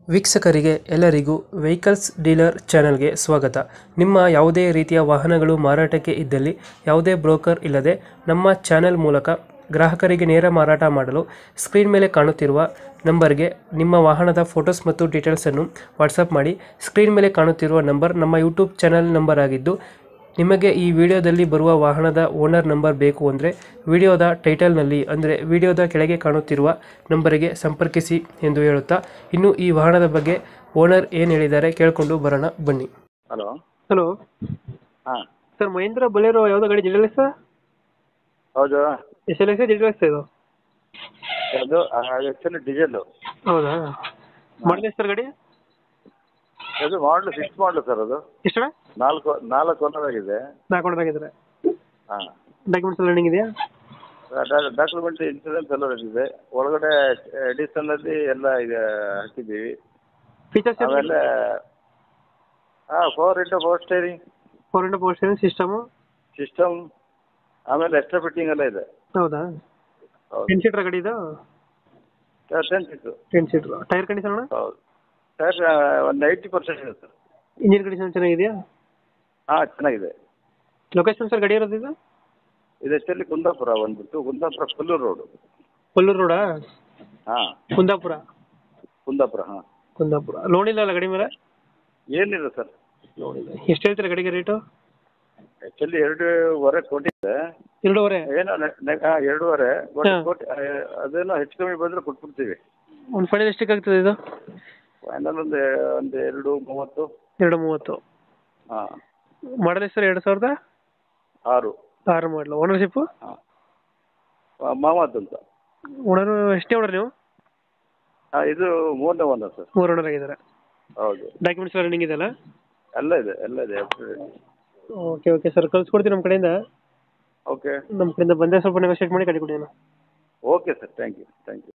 ವೀಕ್ಷಕರಿಗೆ ಎಲ್ಲರಿಗೂ vehicles dealer ಚಾನೆಲ್ಗೆ ಸ್ವಾಗತ. ನಿಮ್ಮ ಯಾವುದೇ ರೀತಿಯ ವಾಹನಗಳು ಮಾರಾಟಕ್ಕೆ ಇದ್ದಲ್ಲಿ ಯಾವುದೇ ಬ್ರೋಕರ್ ಇಲ್ಲದೆ ನಮ್ಮ ಚಾನೆಲ್ ಮೂಲಕ ಗ್ರಾಹಕರಿಗೆ ನೇರ ಮಾರಾಟ ಮಾಡಲು ಸ್ಕ್ರೀನ್ ಮೇಲೆ ಕಾಣುತ್ತಿರುವ ನಂಬರ್ಗೆ ನಿಮ್ಮ ವಾಹನದ ಫೋಟೋಸ್ ಮತ್ತು ಡೀಟೇಲ್ಸನ್ನು ವಾಟ್ಸಪ್ ಮಾಡಿ. ಸ್ಕ್ರೀನ್ ಮೇಲೆ ಕಾಣುತ್ತಿರುವ ನಂಬರ್ ನಮ್ಮ ಯೂಟ್ಯೂಬ್ ಚಾನೆಲ್ ನಂಬರ್ ಆಗಿದ್ದು, ನಿಮಗೆ ಈ ವಿಡಿಯೋದಲ್ಲಿ ಬರುವ ವಾಹನದ ಓನರ್ ನಂಬರ್ ಬೇಕು ಅಂದರೆ ವಿಡಿಯೋದ ಟೈಟಲ್ನಲ್ಲಿ ಅಂದರೆ ವಿಡಿಯೋದ ಕೆಳಗೆ ಕಾಣುತ್ತಿರುವ ನಂಬರಿಗೆ ಸಂಪರ್ಕಿಸಿ ಎಂದು ಹೇಳುತ್ತಾ, ಇನ್ನು ಈ ವಾಹನದ ಬಗ್ಗೆ ಓನರ್ ಏನು ಹೇಳಿದ್ದಾರೆ ಕೇಳಿಕೊಂಡು ಬರೋಣ ಬನ್ನಿ. ಹಲೋ. ಹಲೋ ಹಾಂ, ಸರ್, ಮಹೇಂದ್ರ ಬೊಲೆರೋ ಯಾವುದೋ ಗಾಡಿ ಡೀಟೇಲ್ಸ್ ಸರ್? ಹೌದು. ಎಷ್ಟು ಎಲ್ ಡೀಟೇಲ್ಸ್ ಇದು? ಅದು ಆ್ಯಕ್ಚುಲಿ ಡೀಸೆಲ್ಲು. ಹೌದಾ? ಮಾಡಲಿ ಸರ್ ಗಾಡಿ? ಅದು ಮಾಡಲು 6 ಮಾಡಲು ಸರ್. ಅದು ಎಷ್ಟು? ನಾಲ್ಕು ಓನರ್ ಆಗಿದೆ. 4 ಓನರ್ ಆಗಿದ್ದಾರೆ. ಹಾಂ, ಡಾಕ್ಯುಮೆಂಟ್ಸ್ ಎಲ್ಲ ರನ್ನಿಂಗ್ ಇದೆಯಾ? ಡಾಕ್ಯುಮೆಂಟ್ ಇನ್ಸೂರೆನ್ಸ್ ಎಲ್ಲ ಇದೆ. ಒಳಗಡೆ ಎಡಿಷನಲ್ಲಿ ಎಲ್ಲ ಈಗ ಹಾಕಿದ್ದೀವಿ. ಫೀಚರ್ಸ್ ಆಮೇಲೆ 4x4 steering, 4 power steering system, ಆಮೇಲೆ ಎಕ್ಸ್ಟ್ರಾ ಫಿಟ್ಟಿಂಗ್ ಎಲ್ಲ ಇದೆ. ಹೌದಾ? ಹೌದು. 10 ಸೀಟರ್ ಗಾಡಿ ಇದು? 10 ಸೀಟು. 10 ಸೀಟರ್. ಟೈರ್ ಕಂಡೀಷನ್ ಅಣ್ಣ? ಹೌದು ಸರ್, ಒಂದು 80% ಇದೆ ಸರ್. ಇಂಜಿನ್ ಕಂಡೀಷನ್ ಚೆನ್ನಾಗಿದೆಯಾ? ಹಾಂ, ಚೆನ್ನಾಗಿದೆ. ಲೊಕೇಶನ್ ಸರ್ ಗಾಡಿ ಇರೋದು ಇದು? ಇದು ಆ್ಯಕ್ಚುಲಿ ಕುಂದಾಪುರ ಬಂದ್ಬಿಟ್ಟು, ಕುಂದಾಪುರ ಕೊಲ್ಲೂರು ರೋಡು. ಕೊಲ್ಲೂರು ರೋಡಾ? ಹಾಂ, ಕುಂದಾಪುರ. ಹಾಂ. ಕುಂದಾಪುರ. ಲೋನ್ ಇಲ್ಲ ಅಲ್ಲ ಗಾಡಿ ಮೇಲೆ? ಏನಿಲ್ಲ ಸರ್. ಲೋನ್ ಇಲ್ಲ. ಎಷ್ಟು ಹೇಳ್ತೀರಾ ಗಾಡಿಗೆ ರೇಟು? ಆ್ಯಕ್ಚುಲಿ 2.5 ಕೊಟ್ಟಿದ್ದೆ. 2.5? ಏನೋ 2.5 ಹಾಂ. ಕೊಟ್ಟು ಅದೇನೋ ಹೆಚ್ಚು ಕಮ್ಮಿ ಬಂದರೆ ಕೊಟ್ಬಿಡ್ತೀವಿ. ಒಂದು ಫೈನಲ್ ಎಷ್ಟಕ್ಕೆ ಆಗ್ತದೆ ಇದು? ಫೈನಲ್ ಒಂದು 2.30. 2.30. ಹಾಂ. Model sir 2006? 6 ಮಾಡಲು. ಓನರ್ಶಿಪ್ಪು? ಹಾಂ, ಮಾಮತ್ ಅಂತ. ಓನರು ಎಷ್ಟೇ ಓನರ್ ನೀವು? ಹಾಂ, ಇದು 3ನೇ ಓನರ್ ಸರ್. 3 ಓನರ್ ಆಗಿದ್ದಾರೆ. ಹೌದು. ಡಾಕ್ಯುಮೆಂಟ್ಸ್ ಎಲ್ಲ ರನ್ನಿಂಗ್ ಇದೆಯಲ್ಲ? ಎಲ್ಲ ಇದೆ. ಓಕೆ ಸರ್, ಕಳ್ಸ್ಕೊಡ್ತೀನಿ ನಮ್ಮ ಕಡೆಯಿಂದ. ಓಕೆ. ನಮ್ಮ ಕಡೆಯಿಂದ ಬಂದರೆ ಸ್ವಲ್ಪ ನೆಗೋಷಿಯೇಟ್ ಮಾಡಿ ಗಾಡಿ ಕೊಡಿ. Okay sir, thank you.